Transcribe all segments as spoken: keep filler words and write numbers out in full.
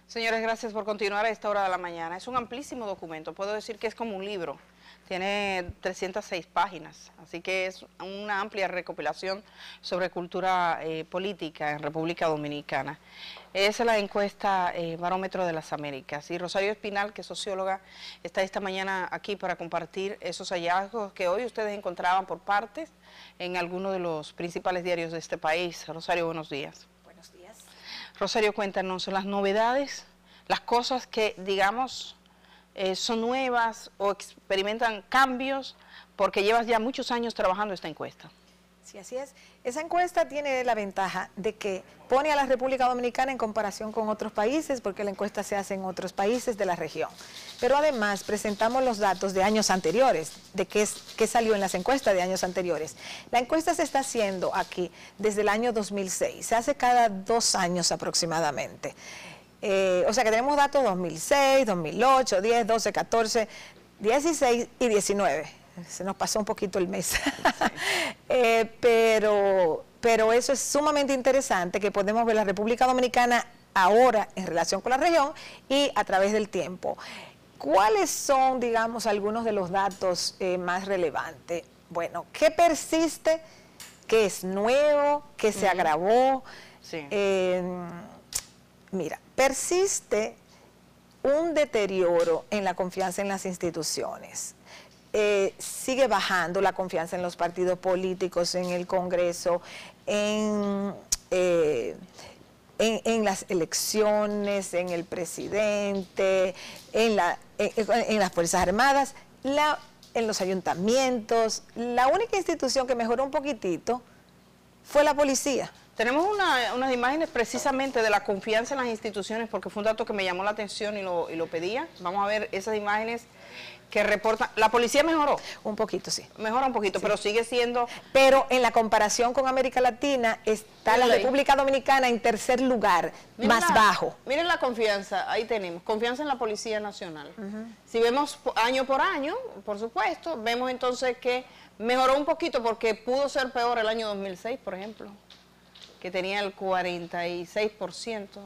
Señores, gracias por continuar a esta hora de la mañana. Es un amplísimo documento, puedo decir que es como un libro. Tiene trescientas seis páginas, así que es una amplia recopilación sobre cultura eh, política en República Dominicana. Es la encuesta eh, Barómetro de las Américas. Y Rosario Espinal, que es socióloga, está esta mañana aquí para compartir esos hallazgos que hoy ustedes encontraban por partes en algunos de los principales diarios de este país. Rosario, buenos días. Buenos días. Rosario, cuéntanos las novedades, las cosas que, digamos, eh, son nuevas o experimentan cambios, porque llevas ya muchos años trabajando esta encuesta. Sí, así es. Esa encuesta tiene la ventaja de que pone a la República Dominicana en comparación con otros países, porque la encuesta se hace en otros países de la región. Pero además presentamos los datos de años anteriores, de qué, es, qué salió en las encuestas de años anteriores. La encuesta se está haciendo aquí desde el año dos mil seis, se hace cada dos años aproximadamente. Eh, o sea que tenemos datos dos mil seis, dos mil ocho, diez, doce, catorce, dieciséis y diecinueve. Se nos pasó un poquito el mes. Sí. eh, pero, pero eso es sumamente interesante, que podemos ver la República Dominicana ahora en relación con la región y a través del tiempo. ¿Cuáles son, digamos, algunos de los datos eh, más relevantes? Bueno, ¿qué persiste? ¿Qué es nuevo? ¿Qué se uh-huh. agravó? Sí. Eh, mira, persiste un deterioro en la confianza en las instituciones. Eh, sigue bajando la confianza en los partidos políticos, en el Congreso, en, eh, en, en las elecciones, en el presidente, en, la, en, en las Fuerzas Armadas, la, en los ayuntamientos. La única institución que mejoró un poquitito fue la policía. Tenemos una, unas imágenes precisamente de la confianza en las instituciones, porque fue un dato que me llamó la atención y lo, y lo pedía. Vamos a ver esas imágenes que reportan. La policía mejoró. Un poquito, sí. Mejora un poquito, sí. Pero sigue siendo... Pero en la comparación con América Latina, está la República Dominicana en tercer lugar, miren más la, bajo. Miren la confianza, ahí tenemos, confianza en la Policía Nacional. Uh-huh. Si vemos año por año, por supuesto, vemos entonces que mejoró un poquito, porque pudo ser peor el año dos mil seis, por ejemplo, que tenía el cuarenta y seis por ciento.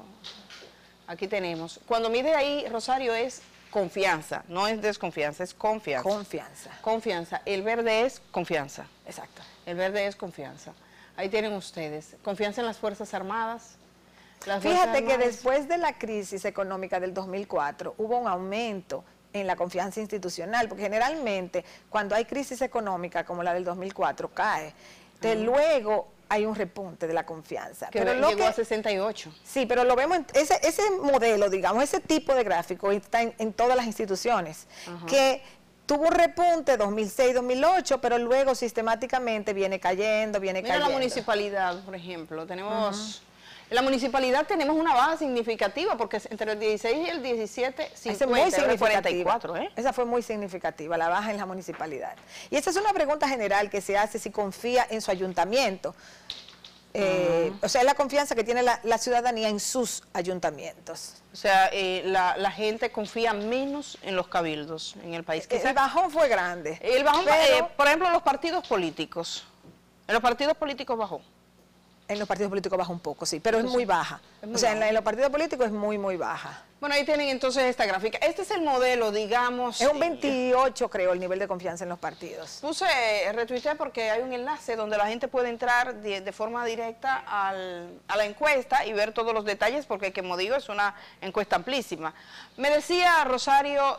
Aquí tenemos. Cuando mide ahí, Rosario, es confianza, no es desconfianza, es confianza. Confianza. Confianza. El verde es confianza. Exacto. El verde es confianza. Ahí tienen ustedes. Confianza en las Fuerzas Armadas. Las Fíjate Fuerzas Armadas. Que después de la crisis económica del dos mil cuatro hubo un aumento en la confianza institucional, porque generalmente cuando hay crisis económica como la del dos mil cuatro cae. De uh-huh. luego hay un repunte de la confianza. Que pero llegó que, a sesenta y ocho. Sí, pero lo vemos, en, ese, ese modelo, digamos, ese tipo de gráfico está en, en todas las instituciones, uh-huh. que tuvo un repunte dos mil seis, dos mil ocho, pero luego sistemáticamente viene cayendo, viene Mira cayendo. la municipalidad, por ejemplo, tenemos... Uh-huh. En la municipalidad tenemos una baja significativa, porque entre el dieciséis y el diecisiete, cincuenta, muy significativa. cuarenta y cuatro, ¿eh? Esa fue muy significativa, la baja en la municipalidad. Y esa es una pregunta general que se hace si confía en su ayuntamiento. Eh, uh-huh. O sea, es la confianza que tiene la, la ciudadanía en sus ayuntamientos. O sea, eh, la, la gente confía menos en los cabildos en el país. El, el bajón fue grande. El bajón, pero, eh, por ejemplo, los partidos políticos. En los partidos políticos bajó. En los partidos políticos baja un poco, sí, pero es muy baja. Es muy o sea, en, la, en los partidos políticos es muy, muy baja. Bueno, ahí tienen entonces esta gráfica. Este es el modelo, digamos... Es un veintiocho, creo, el nivel de confianza en los partidos. Puse, retuiteé porque hay un enlace donde la gente puede entrar de, de forma directa al, a la encuesta y ver todos los detalles, porque, como digo, es una encuesta amplísima. Me decía Rosario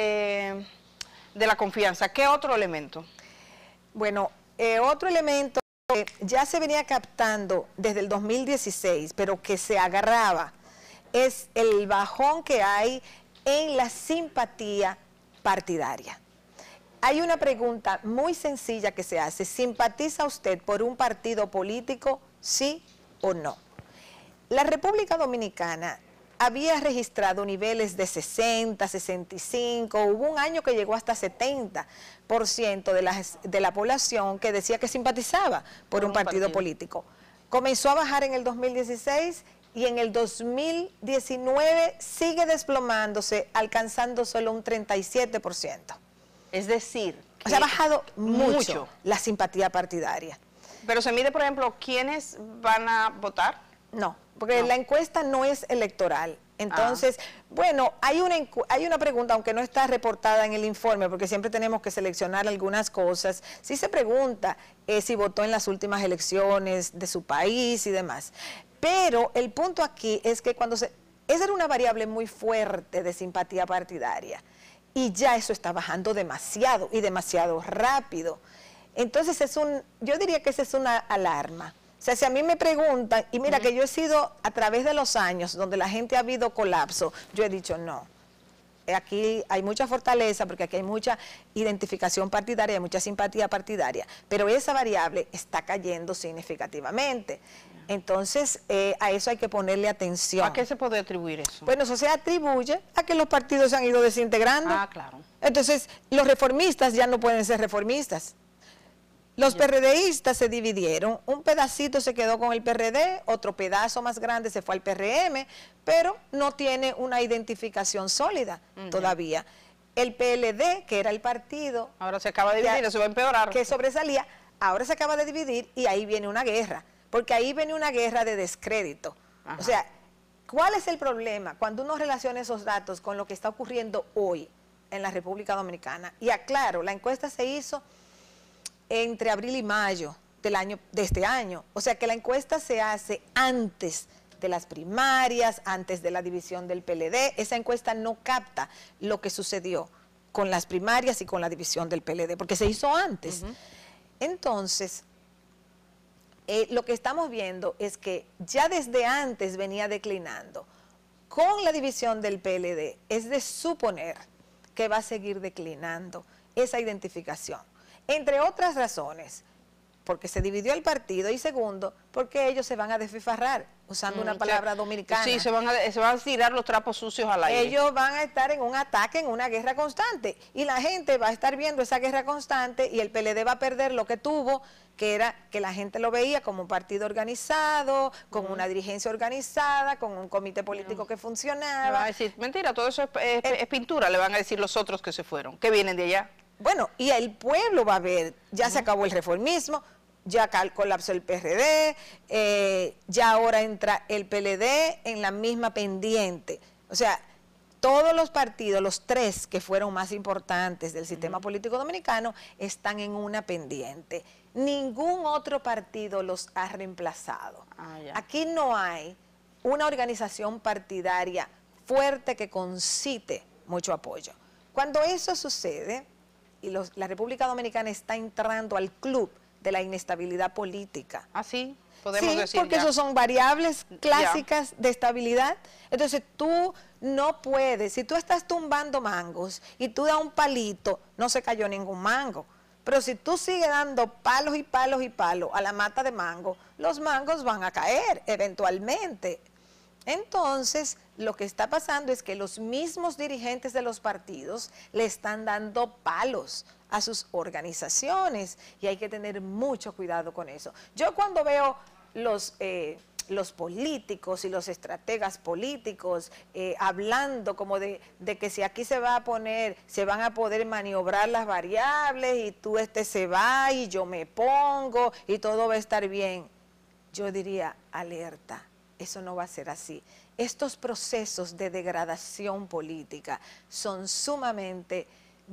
de, de la confianza. ¿Qué otro elemento? Bueno, eh, otro elemento que ya se venía captando desde el dos mil dieciséis, pero que se agarraba, es el bajón que hay en la simpatía partidaria. Hay una pregunta muy sencilla que se hace: ¿simpatiza usted por un partido político, sí o no? La República Dominicana había registrado niveles de sesenta, sesenta y cinco, hubo un año que llegó hasta setenta por ciento de la, de la población que decía que simpatizaba por, por un, un partido, partido político. Comenzó a bajar en el dos mil dieciséis y en el dos mil diecinueve sigue desplomándose, alcanzando solo un treinta y siete por ciento. Es decir, o sea, ha bajado mucho, mucho la simpatía partidaria. Pero se mide, por ejemplo, quiénes van a votar. No, porque no. la encuesta no es electoral. Entonces, ah. bueno, hay una, hay una pregunta, aunque no está reportada en el informe, porque siempre tenemos que seleccionar algunas cosas. Sí se pregunta eh, si votó en las últimas elecciones de su país y demás. Pero el punto aquí es que cuando se... Esa era una variable muy fuerte de simpatía partidaria. Y ya eso está bajando demasiado y demasiado rápido. Entonces, es un, yo diría que esa es una alarma. O sea, si a mí me preguntan, y mira uh-huh. que yo he sido a través de los años donde la gente ha habido colapso, yo he dicho no. Aquí hay mucha fortaleza porque aquí hay mucha identificación partidaria, hay mucha simpatía partidaria, pero esa variable está cayendo significativamente. Entonces, eh, a eso hay que ponerle atención. ¿A qué se puede atribuir eso? Bueno, eso se atribuye a que los partidos se han ido desintegrando. Ah, claro. Entonces, los reformistas ya no pueden ser reformistas. Los PRDistas se dividieron, un pedacito se quedó con el P R D, otro pedazo más grande se fue al P R M, pero no tiene una identificación sólida uh-huh. todavía. El P L D, que era el partido... Ahora se acaba de dividir, eso va a empeorar. Que sobresalía, ahora se acaba de dividir y ahí viene una guerra, porque ahí viene una guerra de descrédito. Ajá. O sea, ¿cuál es el problema? Cuando uno relaciona esos datos con lo que está ocurriendo hoy en la República Dominicana, y aclaro, la encuesta se hizo entre abril y mayo del año, de este año. O sea que la encuesta se hace antes de las primarias, antes de la división del P L D. Esa encuesta no capta lo que sucedió con las primarias y con la división del P L D, porque se hizo antes. Uh-huh. Entonces, eh, lo que estamos viendo es que ya desde antes venía declinando. Con la división del P L D es de suponer que va a seguir declinando esa identificación. Entre otras razones, porque se dividió el partido, y segundo, porque ellos se van a desfifarrar, usando mm, una palabra sí, dominicana. Sí, se van, a, se van a tirar los trapos sucios al aire. Ellos van a estar en un ataque, en una guerra constante, y la gente va a estar viendo esa guerra constante, y el P L D va a perder lo que tuvo, que era que la gente lo veía como un partido organizado, con mm. una dirigencia organizada, con un comité político mm. que funcionaba. Le van a decir, mentira, todo eso es, es, es pintura, le van a decir los otros que se fueron, que vienen de allá. Bueno, y el pueblo va a ver, ya uh-huh. se acabó el reformismo, ya colapsó el P R D, eh, ya ahora entra el P L D en la misma pendiente. O sea, todos los partidos, los tres que fueron más importantes del sistema uh-huh. político dominicano, están en una pendiente. Ningún otro partido los ha reemplazado. Ah, ya. Aquí no hay una organización partidaria fuerte que concite mucho apoyo. Cuando eso sucede, y los, la República Dominicana está entrando al club de la inestabilidad política. ¿Ah, sí? Podemos sí, decir porque ya. Esos son variables clásicas ya. de estabilidad. Entonces tú no puedes, si tú estás tumbando mangos y tú das un palito, no se cayó ningún mango. Pero si tú sigues dando palos y palos y palos a la mata de mango, los mangos van a caer eventualmente. Entonces, lo que está pasando es que los mismos dirigentes de los partidos le están dando palos a sus organizaciones y hay que tener mucho cuidado con eso. Yo cuando veo los, eh, los políticos y los estrategas políticos eh, hablando como de, de que si aquí se va a poner, se van a poder maniobrar las variables y tú este se va y yo me pongo y todo va a estar bien, yo diría alerta. Eso no va a ser así. Estos procesos de degradación política son sumamente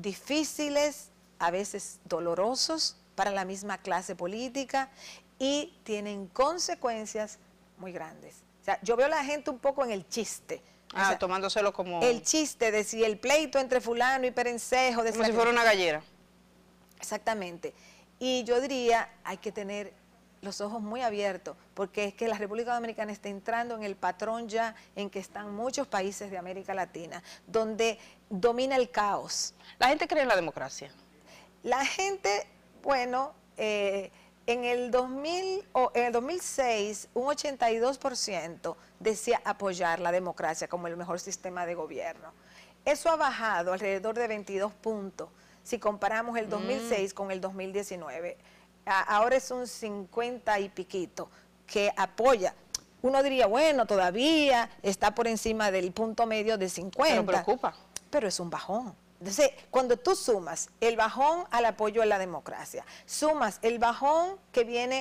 difíciles, a veces dolorosos para la misma clase política y tienen consecuencias muy grandes. O sea, yo veo a la gente un poco en el chiste. Ah, o sea, tomándoselo como... El chiste de si el pleito entre fulano y perencejo... De como si fuera una gallera. Exactamente. Y yo diría, hay que tener los ojos muy abiertos, porque es que la República Dominicana está entrando en el patrón ya en que están muchos países de América Latina, donde domina el caos. ¿La gente cree en la democracia? La gente, bueno, eh, en, el dos mil, o en el dos mil seis, un ochenta y dos por ciento decía apoyar la democracia como el mejor sistema de gobierno. Eso ha bajado alrededor de veintidós puntos, si comparamos el dos mil seis mm. con el dos mil diecinueve. Ahora es un cincuenta y piquito que apoya. Uno diría, bueno, todavía está por encima del punto medio de cincuenta. Pero preocupa. Pero es un bajón. Entonces, cuando tú sumas el bajón al apoyo a la democracia, sumas el bajón que viene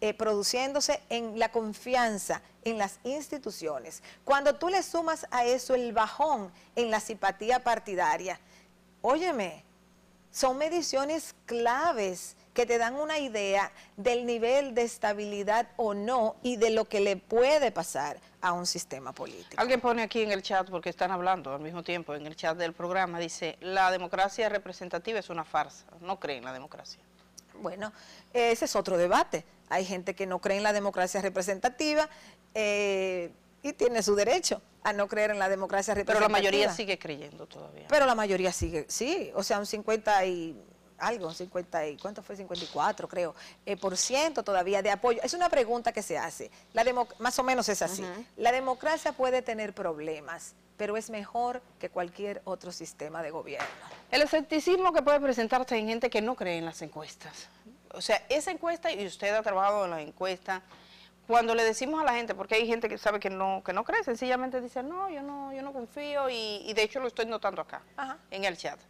eh, produciéndose en la confianza en las instituciones. Cuando tú le sumas a eso el bajón en la simpatía partidaria, óyeme, son mediciones claves que te dan una idea del nivel de estabilidad o no y de lo que le puede pasar a un sistema político. Alguien pone aquí en el chat, porque están hablando al mismo tiempo, en el chat del programa, dice, la democracia representativa es una farsa, no cree en la democracia. Bueno, ese es otro debate. Hay gente que no cree en la democracia representativa eh, y tiene su derecho a no creer en la democracia representativa. Pero la mayoría sigue creyendo todavía. Pero la mayoría sigue, sí, o sea, un cincuenta y algo, un cincuenta y, ¿cuánto fue? cincuenta y cuatro creo, eh, por ciento todavía de apoyo. Es una pregunta que se hace, la más o menos es así. Uh-huh. La democracia puede tener problemas, pero es mejor que cualquier otro sistema de gobierno. El escepticismo que puede presentarse en gente que no cree en las encuestas. O sea, esa encuesta, y usted ha trabajado en las encuestas, cuando le decimos a la gente, porque hay gente que sabe que no que no cree, sencillamente dice, no, yo no yo no confío, y, y de hecho lo estoy notando acá, uh-huh, en el chat.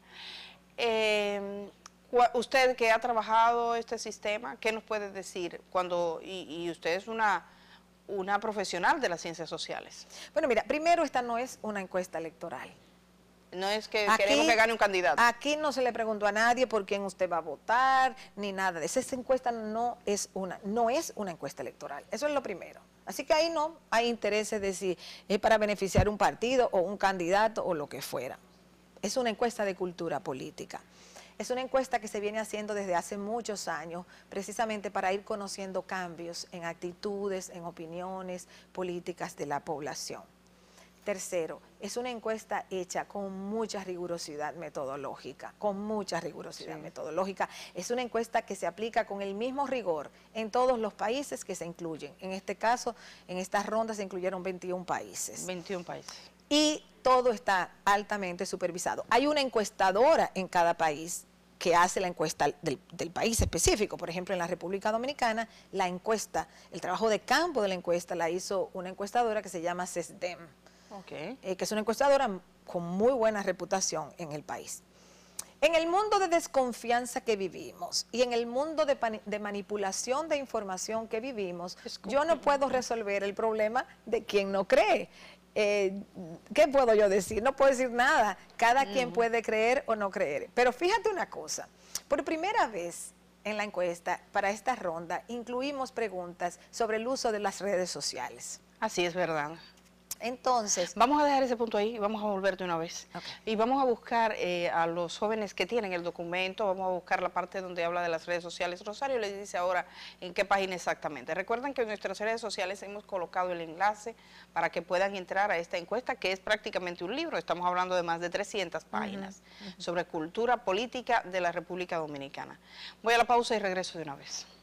Eh, usted que ha trabajado este sistema, ¿qué nos puede decir cuando, y, y usted es una, una profesional de las ciencias sociales? Bueno, mira, primero esta no es una encuesta electoral. No es que aquí, queremos que gane un candidato. Aquí no se le preguntó a nadie por quién usted va a votar, ni nada de eso. Esa encuesta no es una, no es una encuesta electoral. Eso es lo primero. Así que ahí no hay intereses de si es para beneficiar un partido o un candidato o lo que fuera. Es una encuesta de cultura política. Es una encuesta que se viene haciendo desde hace muchos años, precisamente para ir conociendo cambios en actitudes, en opiniones políticas de la población. Tercero, es una encuesta hecha con mucha rigurosidad metodológica, con mucha rigurosidad sí. metodológica. Es una encuesta que se aplica con el mismo rigor en todos los países que se incluyen. En este caso, en estas rondas se incluyeron veintiún países. veintiún países. Y todo está altamente supervisado. Hay una encuestadora en cada país que hace la encuesta del, del país específico. Por ejemplo, en la República Dominicana, la encuesta, el trabajo de campo de la encuesta la hizo una encuestadora que se llama CESDEM. Okay. Eh, que es una encuestadora con muy buena reputación en el país. En el mundo de desconfianza que vivimos y en el mundo de, de manipulación de información que vivimos, yo no puedo resolver el problema de quien no cree. Eh, ¿Qué puedo yo decir? No puedo decir nada. Cada uh-huh. quien puede creer o no creer. Pero fíjate una cosa, por primera vez en la encuesta, para esta ronda, incluimos preguntas sobre el uso de las redes sociales. Así es, verdad. Entonces, vamos a dejar ese punto ahí, vamos a volver de una vez. Okay. Y vamos a buscar eh, a los jóvenes que tienen el documento, vamos a buscar la parte donde habla de las redes sociales. Rosario les dice ahora en qué página exactamente. Recuerden que en nuestras redes sociales hemos colocado el enlace para que puedan entrar a esta encuesta, que es prácticamente un libro. Estamos hablando de más de trescientas páginas uh-huh. Uh-huh. sobre cultura política de la República Dominicana. Voy a la pausa y regreso de una vez.